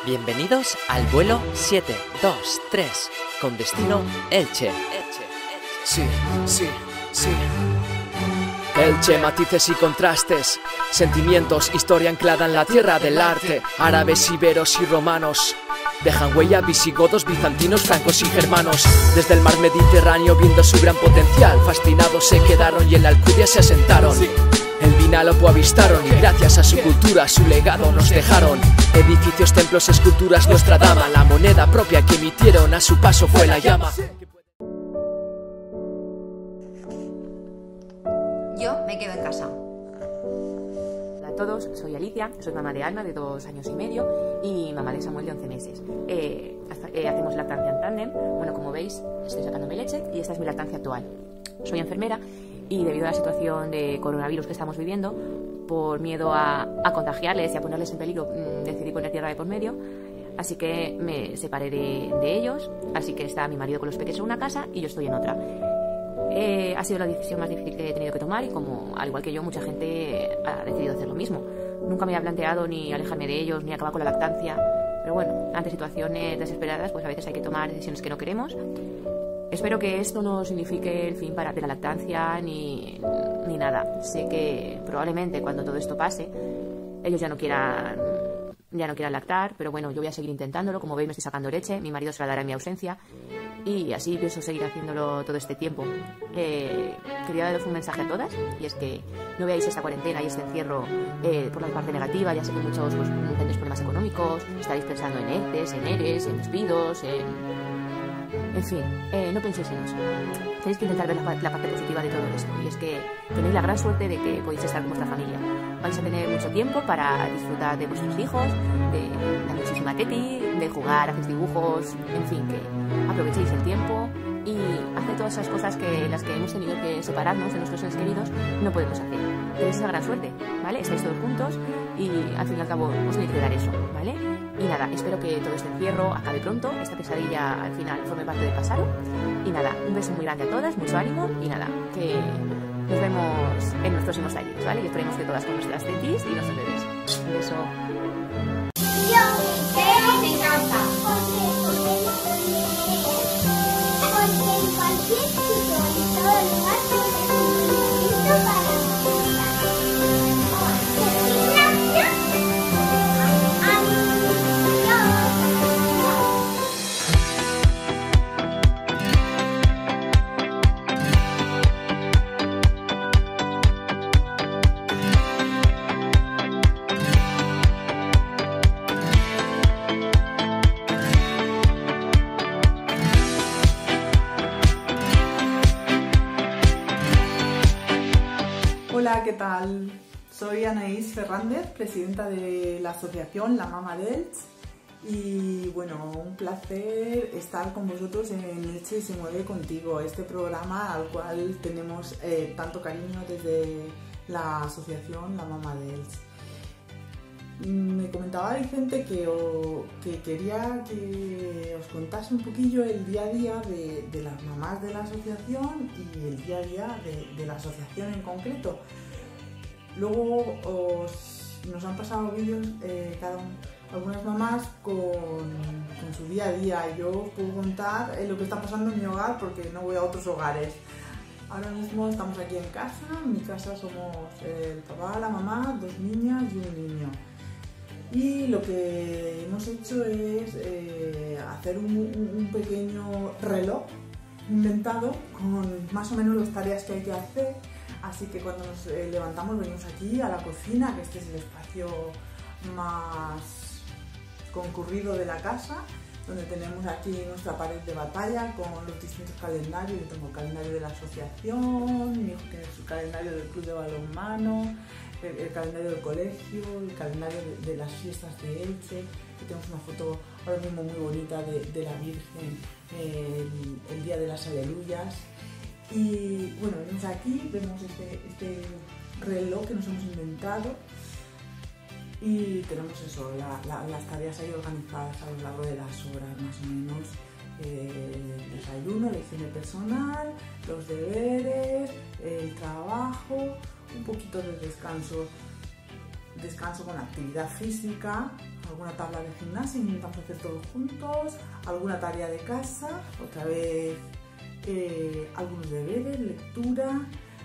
Bienvenidos al vuelo 723 con destino Elche. Sí. Elche, matices y contrastes, sentimientos, historia anclada en la tierra del arte. Árabes, iberos y romanos dejan huella, visigodos, bizantinos, francos y germanos. Desde el mar Mediterráneo viendo su gran potencial, fascinados se quedaron y en la Alcudia se asentaron. El Vinalopó avistaron y gracias a su cultura, su legado nos dejaron. Edificios, templos, esculturas, nuestra dama, la moneda propia que emitieron a su paso fue la llama. Yo me quedo en casa. Hola a todos, soy Alicia, soy mamá de Alma de 2 años y medio y mamá de Samuel de 11 meses. Hacemos lactancia en tándem. Bueno, como veis, estoy sacando mi leche y esta es mi lactancia actual. Soy enfermera y debido a la situación de coronavirus que estamos viviendo, por miedo a contagiarles y a ponerles en peligro, decidí poner tierra de por medio. Así que me separé de ellos, así que está mi marido con los pequeños en una casa y yo estoy en otra. Ha sido la decisión más difícil que he tenido que tomar y como, al igual que yo, mucha gente ha decidido hacer lo mismo. Nunca me había planteado ni alejarme de ellos, ni acabar con la lactancia, pero bueno, ante situaciones desesperadas, pues a veces hay que tomar decisiones que no queremos. Espero que esto no signifique el fin de la lactancia ni nada. Sé que probablemente cuando todo esto pase, ellos ya no quieran lactar, pero bueno, yo voy a seguir intentándolo. Como veis, me estoy sacando leche, mi marido se la dará en mi ausencia y así pienso seguir haciéndolo todo este tiempo. Quería daros un mensaje a todas, y es que no veáis esta cuarentena y este encierro por la parte negativa. Ya sé que muchos tenéis problemas económicos, estaréis pensando en ERTEs, en ERES, en despidos, en fin, no penséis en eso. Tenéis que intentar ver la parte positiva de todo esto, y es que tenéis la gran suerte de que podéis estar con vuestra familia. Vais a tener mucho tiempo para disfrutar de vuestros hijos, de la muchísima teti, de jugar, hacer dibujos, en fin, que aprovechéis el tiempo y hacer todas esas cosas que las que hemos tenido que separarnos de nuestros seres queridos no podemos hacer. Tenéis esa gran suerte, ¿vale? Estáis todos juntos y al fin y al cabo os tenéis que dar eso, ¿vale? Y nada, espero que todo este encierro acabe pronto, esta pesadilla al final forme parte del pasado. Y nada, un beso muy grande a todas, mucho ánimo y nada, que nos vemos en los próximos años, ¿vale? Y esperemos que todas con nuestras tetis y nuestros bebés. Un beso. Yo me quedo en casa. Porque en cualquier sitio, en todo lugar, necesito para Hola, ¿qué tal? Soy Anaís Fernández, presidenta de la asociación La Mama de Elche, y bueno, un placer estar con vosotros en Elche se mueve contigo, este programa al cual tenemos tanto cariño desde la asociación La Mama de Elche. Me comentaba Vicente que quería que os contase un poquillo el día a día de las mamás de la asociación y el día a día de la asociación en concreto. Luego nos han pasado vídeos algunas mamás con su día a día. Yo os puedo contar lo que está pasando en mi hogar porque no voy a otros hogares. Ahora mismo estamos aquí en casa. En mi casa somos el papá, la mamá, 2 niñas y un niño. Y lo que hemos hecho es hacer un pequeño reloj inventado con más o menos las tareas que hay que hacer. Así que cuando nos levantamos venimos aquí a la cocina, que este es el espacio más concurrido de la casa, donde tenemos aquí nuestra pared de batalla con los distintos calendarios. Yo tengo el calendario de la asociación, mi hijo tiene su calendario del club de balonmano, el calendario del colegio, el calendario de las fiestas de Elche. Aquí tenemos una foto ahora mismo muy bonita de la Virgen el día de las Aleluyas. Y bueno, venimos aquí, vemos este reloj que nos hemos inventado y tenemos eso, las tareas ahí organizadas a lo largo de las horas más o menos. El desayuno, la higiene personal, los deberes, el trabajo, un poquito de descanso con actividad física, alguna tabla de gimnasia, intentamos hacer todos juntos, alguna tarea de casa, otra vez algunos deberes, lectura,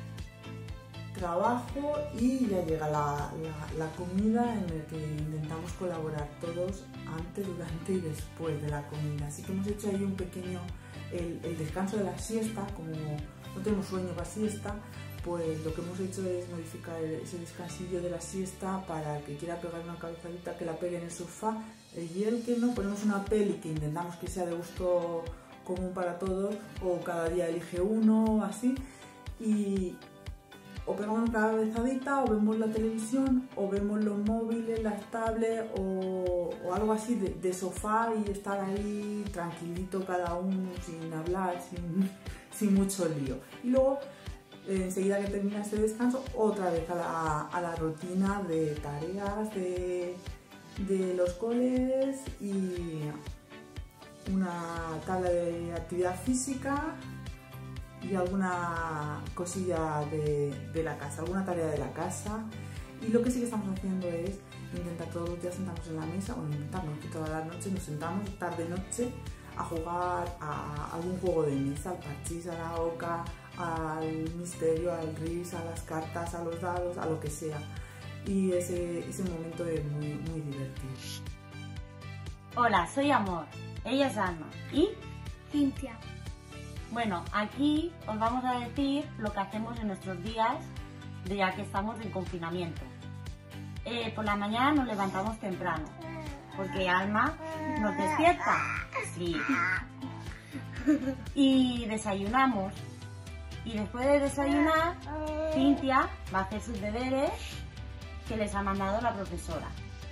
trabajo y ya llega la comida en la que intentamos colaborar todos antes, durante y después de la comida. Así que hemos hecho ahí un pequeño, el descanso de la siesta, como no tenemos sueño para siesta, pues lo que hemos hecho es modificar ese descansillo de la siesta para el que quiera pegar una cabezadita que la pegue en el sofá, y el que no, ponemos una peli que intentamos que sea de gusto común para todos, o cada día elige uno, así, y o pegamos una cabezadita, o vemos la televisión, o vemos los móviles, las tablets, o algo así de sofá, y estar ahí tranquilito cada uno, sin hablar, sin mucho lío. Y luego, enseguida que termina este descanso, otra vez a la rutina de tareas de los coles y una tabla de actividad física y alguna cosilla de la casa, alguna tarea de la casa. Y lo que sí que estamos haciendo es intentar todos los días sentarnos en la mesa, o intentarnos que todas las noches nos sentamos tarde-noche a jugar a algún juego de mesa, al parchís, a la oca, al misterio, al ris, a las cartas, a los dados, a lo que sea. Y ese momento es muy, muy divertido. Hola, soy Amor, ella es Alma y Cintia. bueno, aquí os vamos a decir lo que hacemos en nuestros días ya que estamos en confinamiento. Por la mañana nos levantamos temprano porque Alma nos despierta, sí, y desayunamos. Y después de desayunar, Cintia va a hacer sus deberes que les ha mandado la profesora.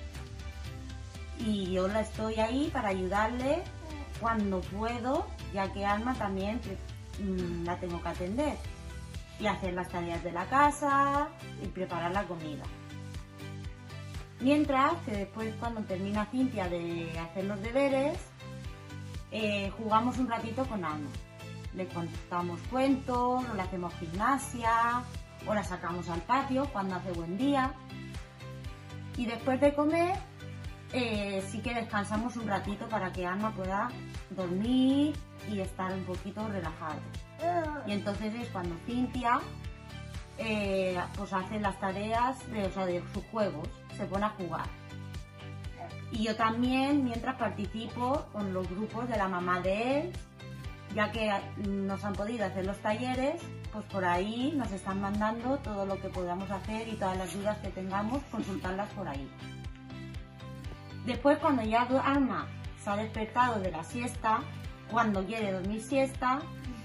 Y yo la estoy ahí para ayudarle cuando puedo, ya que Alma también la tengo que atender. Y hacer las tareas de la casa y preparar la comida. Mientras que después, cuando termina Cintia de hacer los deberes, jugamos un ratito con Alma. Le contamos cuentos, o le hacemos gimnasia, o la sacamos al patio cuando hace buen día. Y después de comer, sí que descansamos un ratito para que Alma pueda dormir y estar un poquito relajado. Y entonces es cuando Cintia pues hace las tareas de sus juegos, se pone a jugar. Y yo también, mientras, participo con los grupos de la mamá de él, ya que nos han podido hacer los talleres, pues por ahí nos están mandando todo lo que podamos hacer y todas las dudas que tengamos, consultarlas por ahí. Después, cuando ya Alma se ha despertado de la siesta, cuando quiere dormir siesta,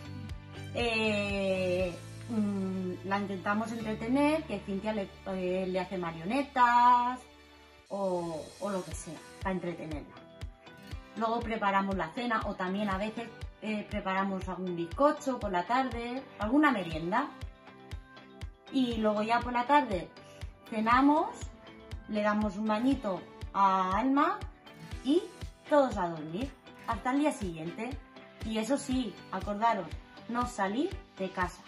la intentamos entretener, que Cintia le hace marionetas o lo que sea, para entretenerla. Luego preparamos la cena, o también a veces preparamos algún bizcocho por la tarde, alguna merienda. Y luego ya por la tarde cenamos, le damos un bañito a Alma y todos a dormir hasta el día siguiente. Y eso sí, acordaros, no salir de casa.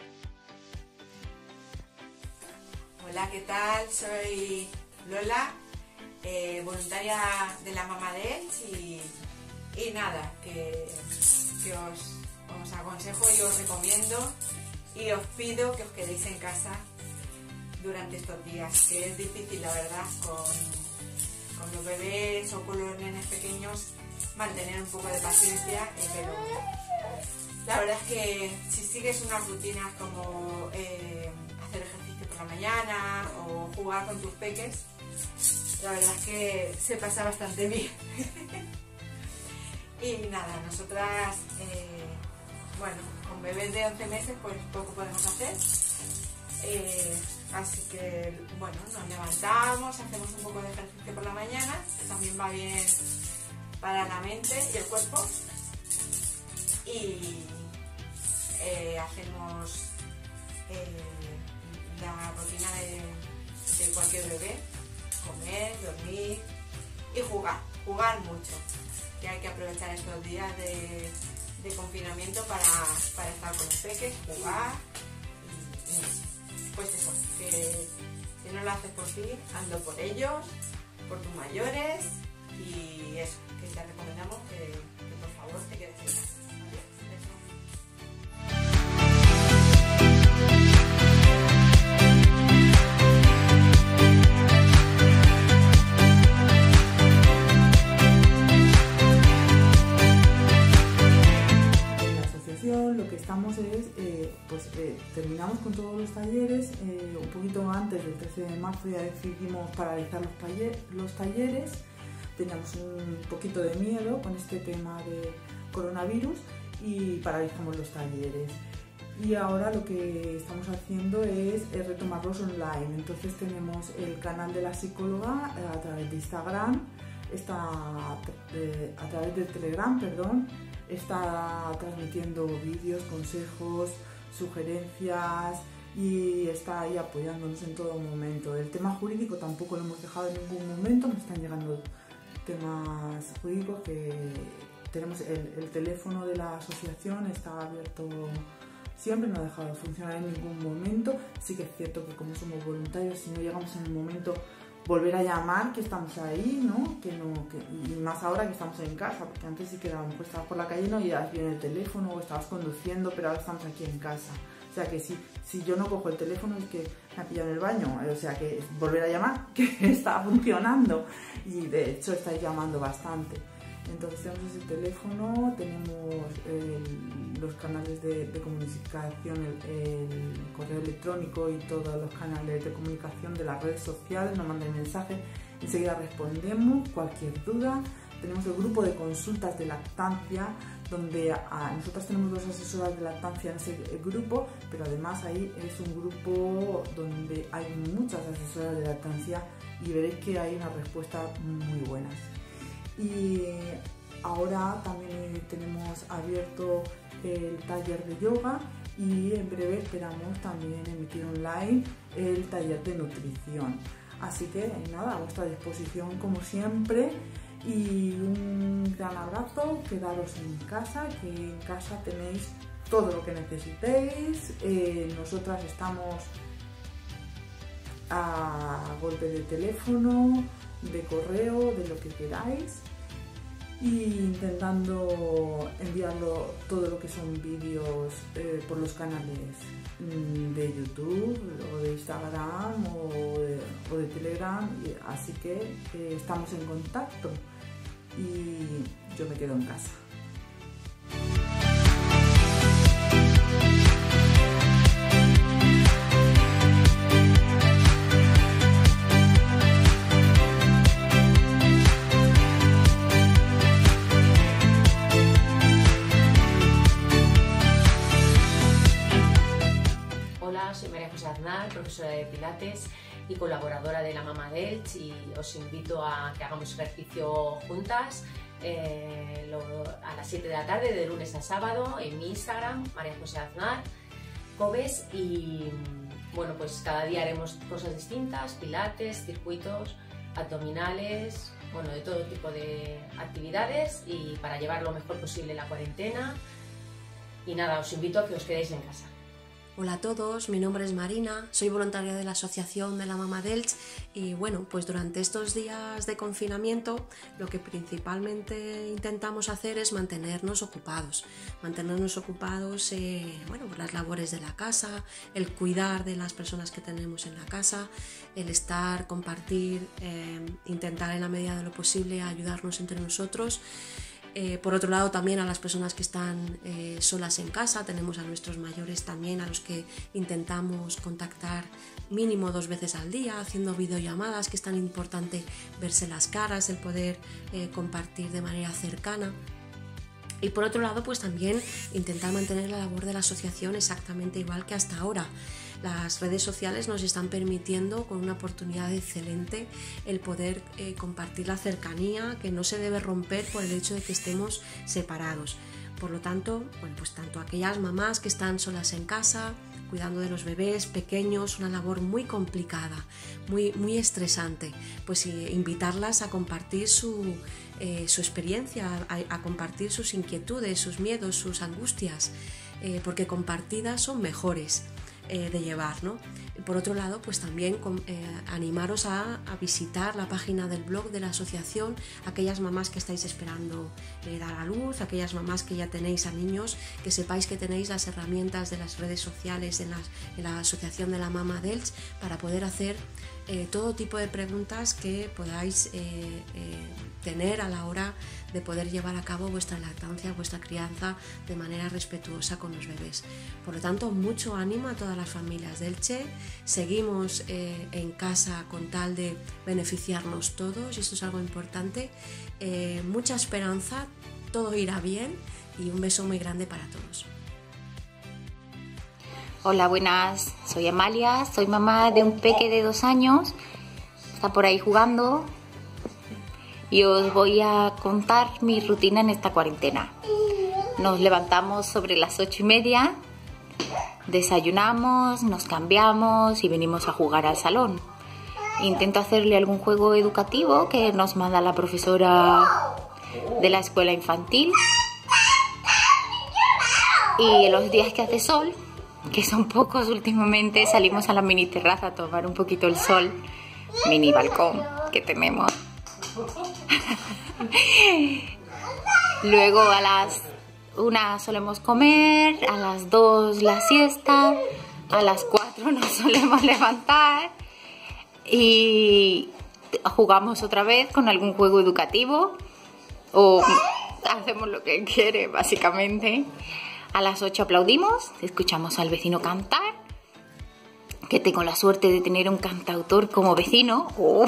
Hola, ¿qué tal? Soy Lola, voluntaria de la mamá de él, y nada, que os aconsejo y os recomiendo y os pido que os quedéis en casa durante estos días, que es difícil, la verdad, con los bebés o con los nenes pequeños, mantener un poco de paciencia, pero la verdad es que si sigues unas rutinas como hacer ejercicio por la mañana o jugar con tus peques, la verdad es que se pasa bastante bien. Y nada, nosotras, bueno, con bebés de 11 meses pues poco podemos hacer, así que bueno, nos levantamos, hacemos un poco de ejercicio por la mañana, que también va bien para la mente y el cuerpo, y hacemos la rutina de cualquier bebé: comer, dormir y jugar mucho, que hay que aprovechar estos días de confinamiento para estar con los peques, jugar y pues eso, que si no lo haces por ti, hazlo por ellos, por tus mayores, eso, que te recomendamos que por favor te quedes en casa. ¿Vale? Eso. Lo que estamos es, terminamos con todos los talleres, un poquito antes del 13 de marzo ya decidimos paralizar los talleres, teníamos un poquito de miedo con este tema de coronavirus y paralizamos los talleres. Y ahora lo que estamos haciendo es retomarlos online, entonces tenemos el canal de la psicóloga a través de Instagram, a través de Telegram, está transmitiendo vídeos, consejos, sugerencias y está ahí apoyándonos en todo momento. El tema jurídico tampoco lo hemos dejado en ningún momento, nos están llegando temas jurídicos que tenemos. El teléfono de la asociación está abierto siempre, no ha dejado de funcionar en ningún momento. Sí que es cierto que como somos voluntarios, si no llegamos en el momento, volver a llamar, que estamos ahí, ¿no? Y más ahora que estamos en casa, porque antes sí que a lo mejor estabas por la calle y no llevas bien el teléfono o estabas conduciendo, pero ahora estamos aquí en casa. O sea que si yo no cojo el teléfono es que me ha pillado en el baño, o sea que volver a llamar, que está funcionando y de hecho estáis llamando bastante. Entonces tenemos ese teléfono, tenemos los canales de comunicación, el correo electrónico y todos los canales de comunicación de las redes sociales, nos mandan mensajes, enseguida respondemos cualquier duda. Tenemos el grupo de consultas de lactancia, donde nosotros tenemos 2 asesoras de lactancia en ese grupo, pero además ahí es un grupo donde hay muchas asesoras de lactancia y veréis que hay unas respuestas muy buenas. Y ahora también tenemos abierto el taller de yoga y en breve esperamos también emitir online el taller de nutrición. Así que nada, a vuestra disposición como siempre y un gran abrazo, quedaros en casa, que en casa tenéis todo lo que necesitéis. Nosotras estamos a golpe de teléfono, de correo, de lo que queráis, y intentando enviarlo todo lo que son vídeos por los canales de YouTube o de Instagram o de Telegram, así que estamos en contacto y yo me quedo en casa. Soy María José Aznar, profesora de Pilates y colaboradora de la Mama Delch, y os invito a que hagamos ejercicio juntas a las 7 de la tarde, de lunes a sábado, en mi Instagram, María José Aznar, Cobes, y bueno, pues cada día haremos cosas distintas, pilates, circuitos, abdominales, bueno, de todo tipo de actividades, y para llevar lo mejor posible la cuarentena. Y nada, os invito a que os quedéis en casa. Hola a todos, mi nombre es Marina, soy voluntaria de la Asociación de la Mama Delch y bueno, pues durante estos días de confinamiento lo que principalmente intentamos hacer es mantenernos ocupados bueno, por las labores de la casa, el cuidar de las personas que tenemos en la casa, el estar, compartir, intentar en la medida de lo posible ayudarnos entre nosotros. Por otro lado, también a las personas que están solas en casa, tenemos a nuestros mayores también, a los que intentamos contactar mínimo 2 veces al día, haciendo videollamadas, que es tan importante verse las caras, el poder compartir de manera cercana. Y por otro lado, pues también intentar mantener la labor de la asociación exactamente igual que hasta ahora. Las redes sociales nos están permitiendo, con una oportunidad excelente, el poder compartir la cercanía, que no se debe romper por el hecho de que estemos separados. Por lo tanto, bueno, pues tanto aquellas mamás que están solas en casa, cuidando de los bebés pequeños, una labor muy complicada, muy estresante, pues invitarlas a compartir su experiencia, a compartir sus inquietudes, sus miedos, sus angustias, porque compartidas son mejores. de llevar, ¿no? Por otro lado, pues también animaros a visitar la página del blog de la asociación, aquellas mamás que estáis esperando dar a luz, aquellas mamás que ya tenéis a niños, que sepáis que tenéis las herramientas de las redes sociales en la asociación de la Mama de Elche para poder hacer todo tipo de preguntas que podáis tener a la hora de poder llevar a cabo vuestra lactancia, vuestra crianza de manera respetuosa con los bebés. Por lo tanto, mucho ánimo a todas las familias de Elche. Seguimos en casa con tal de beneficiarnos todos, y esto es algo importante. Mucha esperanza, todo irá bien, y un beso muy grande para todos. Hola, buenas, soy Amalia, soy mamá de un peque de 2 años, está por ahí jugando, y os voy a contar mi rutina en esta cuarentena. Nos levantamos sobre las 8:30, desayunamos, nos cambiamos y venimos a jugar al salón. Intento hacerle algún juego educativo que nos manda la profesora de la escuela infantil, y en los días que hace sol, que son pocos últimamente, salimos a la mini terraza a tomar un poquito el sol, mini balcón que tenemos. Luego a las 1 solemos comer, a las 2 la siesta, a las 4 nos solemos levantar y jugamos otra vez con algún juego educativo o hacemos lo que quiere, básicamente. A las 8 aplaudimos, escuchamos al vecino cantar, que tengo la suerte de tener un cantautor como vecino.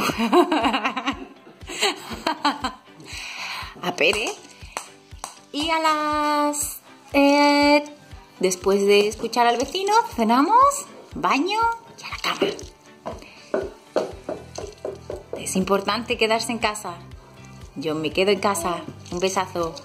A Pérez. Y a las... después de escuchar al vecino, cenamos, baño y a la cama. Es importante quedarse en casa. Yo me quedo en casa. Un besazo.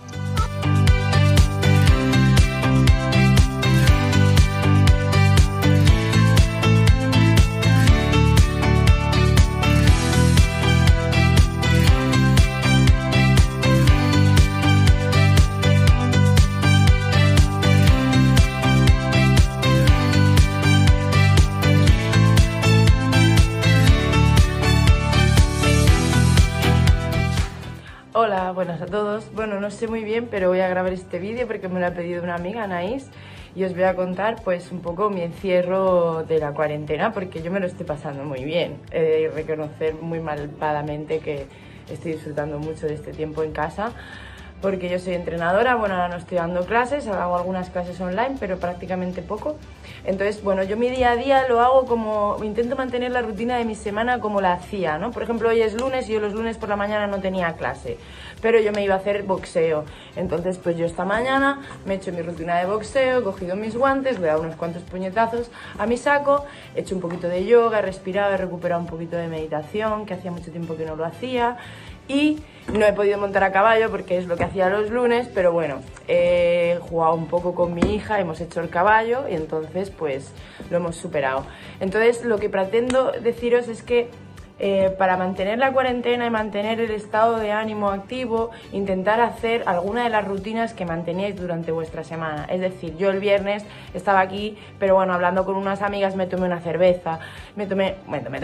Hola, buenas a todos. Bueno, no sé muy bien, pero voy a grabar este vídeo porque me lo ha pedido una amiga, Anaís, y os voy a contar pues un poco mi encierro de la cuarentena, porque yo me lo estoy pasando muy bien. He de reconocer muy malvadamente que estoy disfrutando mucho de este tiempo en casa, porque yo soy entrenadora. Bueno, ahora no estoy dando clases, hago algunas clases online, pero prácticamente poco. Entonces, bueno, yo mi día a día lo hago como, intento mantener la rutina de mi semana como la hacía, ¿no? Por ejemplo, hoy es lunes y yo los lunes por la mañana no tenía clase, pero yo me iba a hacer boxeo. Entonces, pues yo esta mañana me he hecho mi rutina de boxeo, he cogido mis guantes, le he dado unos cuantos puñetazos a mi saco, he hecho un poquito de yoga, he respirado, he recuperado un poquito de meditación, que hacía mucho tiempo que no lo hacía. Y no he podido montar a caballo porque es lo que hacía los lunes, pero bueno, he jugado un poco con mi hija, hemos hecho el caballo y entonces pues lo hemos superado. Entonces lo que pretendo deciros es que para mantener la cuarentena y mantener el estado de ánimo activo, intentar hacer alguna de las rutinas que manteníais durante vuestra semana. Es decir, yo el viernes estaba aquí, pero bueno, hablando con unas amigas me tomé una cerveza, me tomé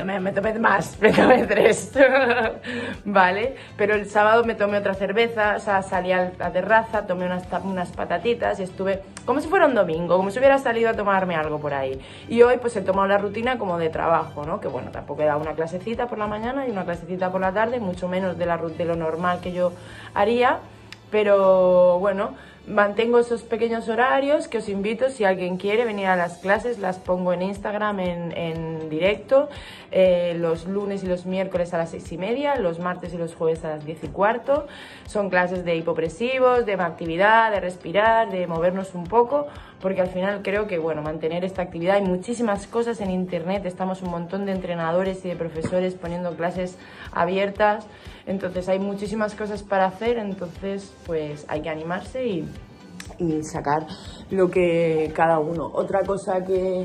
3, ¿vale? Pero el sábado me tomé otra cerveza, o sea, salí a la terraza, tomé unas patatitas y estuve como si fuera un domingo, como si hubiera salido a tomarme algo por ahí. Y hoy pues he tomado la rutina como de trabajo, ¿no? Que bueno, tampoco he dado una clasecita por la mañana y una clasecita por la tarde, mucho menos de lo normal que yo haría, pero bueno, mantengo esos pequeños horarios que os invito, si alguien quiere venir a las clases, las pongo en Instagram en directo, los lunes y los miércoles a las 6:30, los martes y los jueves a las 10:15. Son clases de hipopresivos, de actividad, de respirar, de movernos un poco, porque al final creo que, bueno, mantener esta actividad, hay muchísimas cosas en internet, estamos un montón de entrenadores y de profesores poniendo clases abiertas, entonces hay muchísimas cosas para hacer, entonces pues hay que animarse y sacar lo que cada uno. Otra cosa que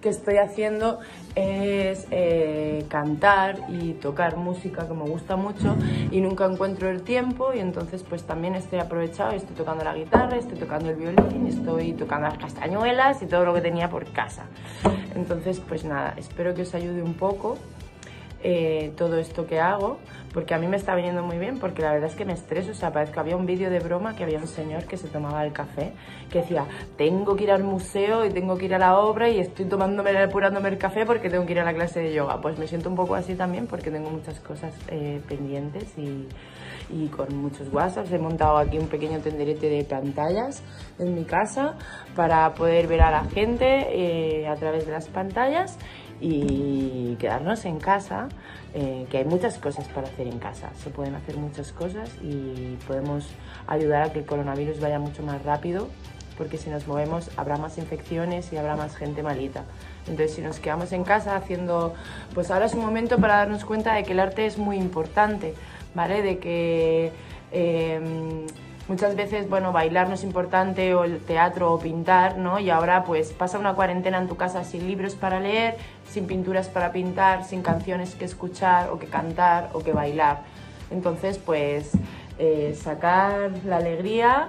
que estoy haciendo es cantar y tocar música, que me gusta mucho y nunca encuentro el tiempo, y entonces pues también estoy aprovechado, estoy tocando la guitarra, estoy tocando el violín, estoy tocando las castañuelas y todo lo que tenía por casa. Entonces pues nada, espero que os ayude un poco todo esto que hago, porque a mí me está viniendo muy bien, porque la verdad es que me estreso. O sea, parece que había un vídeo de broma que había un señor que se tomaba el café, que decía, tengo que ir al museo y tengo que ir a la obra y estoy apurándome el café porque tengo que ir a la clase de yoga. Pues me siento un poco así también, porque tengo muchas cosas pendientes y con muchos WhatsApps. He montado aquí un pequeño tenderete de pantallas en mi casa para poder ver a la gente a través de las pantallas y quedarnos en casa, que hay muchas cosas para hacer en casa. Se pueden hacer muchas cosas y podemos ayudar a que el coronavirus vaya mucho más rápido, porque si nos movemos habrá más infecciones y habrá más gente malita. Entonces, si nos quedamos en casa haciendo... Pues ahora es un momento para darnos cuenta de que el arte es muy importante, ¿vale? De que muchas veces, bueno, bailar no es importante, o el teatro o pintar, ¿no? Y ahora pues pasa una cuarentena en tu casa sin libros para leer, sin pinturas para pintar, sin canciones que escuchar o que cantar o que bailar. Entonces pues sacar la alegría,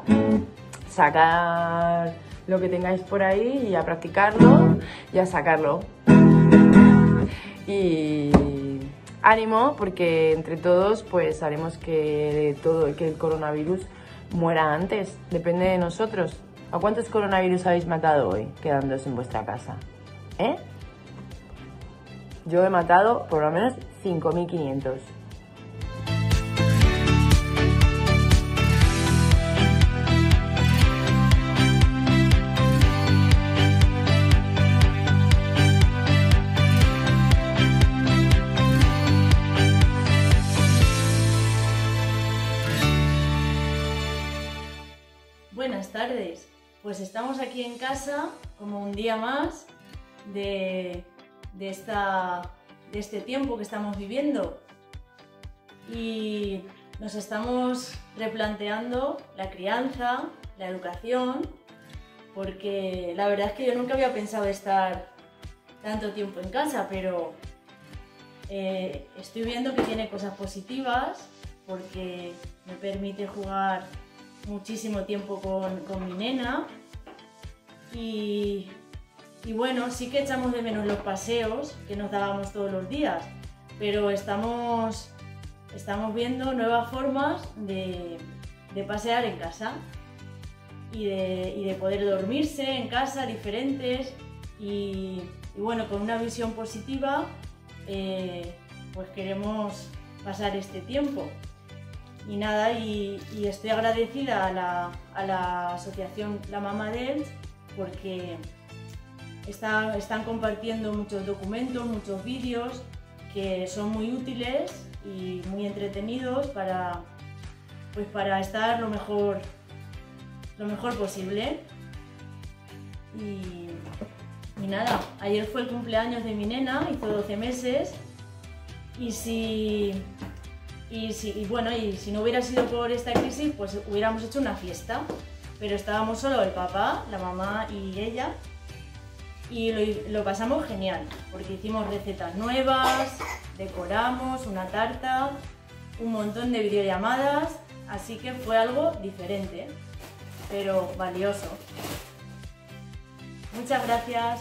sacar lo que tengáis por ahí y a practicarlo y a sacarlo. Y ánimo, porque entre todos pues haremos que el coronavirus muera antes. Depende de nosotros. ¿A cuántos coronavirus habéis matado hoy quedándoos en vuestra casa? Yo he matado por lo menos 5.500. Buenas tardes, pues estamos aquí en casa como un día más de este tiempo que estamos viviendo, y nos estamos replanteando la crianza, la educación, porque la verdad es que yo nunca había pensado estar tanto tiempo en casa, pero estoy viendo que tiene cosas positivas, porque me permite jugar muchísimo tiempo con mi nena y bueno, sí que echamos de menos los paseos que nos dábamos todos los días, pero estamos viendo nuevas formas de pasear en casa y de poder dormirse en casa diferentes y bueno, con una visión positiva pues queremos pasar este tiempo. Y nada, y estoy agradecida a la asociación La Mama Delch, porque están compartiendo muchos documentos, muchos vídeos que son muy útiles y muy entretenidos para estar lo mejor posible. Y nada, ayer fue el cumpleaños de mi nena, hizo 12 meses, y si no hubiera sido por esta crisis, pues hubiéramos hecho una fiesta, pero estábamos solo el papá, la mamá y ella, y lo pasamos genial, porque hicimos recetas nuevas, decoramos una tarta, un montón de videollamadas, así que fue algo diferente, pero valioso. Muchas gracias.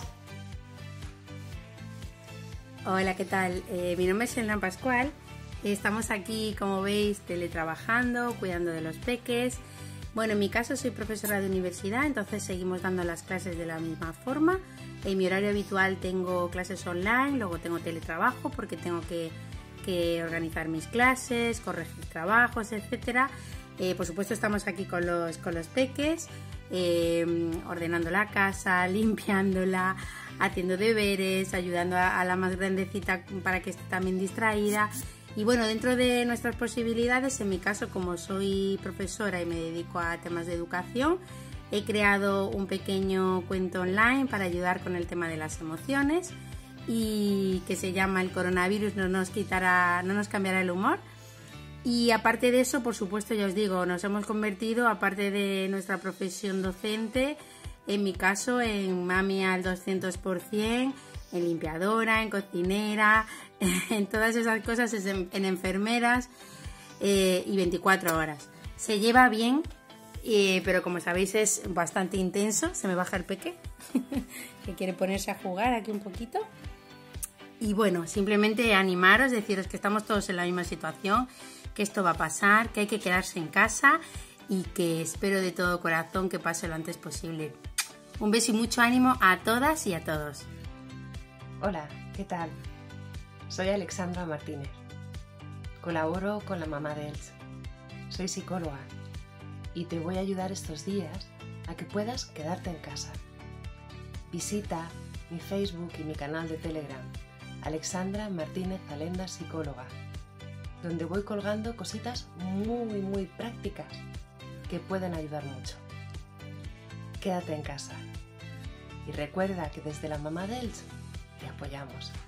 Hola, ¿qué tal? Mi nombre es Elena Pascual. Estamos aquí, como veis, teletrabajando, cuidando de los peques. Bueno, en mi caso soy profesora de universidad, entonces seguimos dando las clases de la misma forma. En mi horario habitual tengo clases online, luego tengo teletrabajo porque tengo que organizar mis clases, corregir trabajos, etc. Por supuesto estamos aquí con los peques, ordenando la casa, limpiándola, haciendo deberes, ayudando a la más grandecita para que esté también distraída. Y bueno, dentro de nuestras posibilidades, en mi caso, como soy profesora y me dedico a temas de educación, he creado un pequeño cuento online para ayudar con el tema de las emociones, y que se llama El coronavirus no nos cambiará el humor. Y aparte de eso, por supuesto, ya os digo, nos hemos convertido, aparte de nuestra profesión docente, En mi caso, en mami al 200%, en limpiadora, en cocinera, en todas esas cosas, en enfermeras y 24 horas. Se lleva bien, pero como sabéis es bastante intenso. Se me baja el peque, que quiere ponerse a jugar aquí un poquito. Y bueno, simplemente animaros, deciros que estamos todos en la misma situación, que esto va a pasar, que hay que quedarse en casa y que espero de todo corazón que pase lo antes posible. Un beso y mucho ánimo a todas y a todos. Hola, ¿qué tal? Soy Alexandra Martínez. Colaboro con la Mamá Delch. Soy psicóloga y te voy a ayudar estos días a que puedas quedarte en casa. Visita mi Facebook y mi canal de Telegram, Alexandra Martínez Alenda Psicóloga, donde voy colgando cositas muy prácticas que pueden ayudar mucho. Quédate en casa y recuerda que desde la Mamá Delch te apoyamos.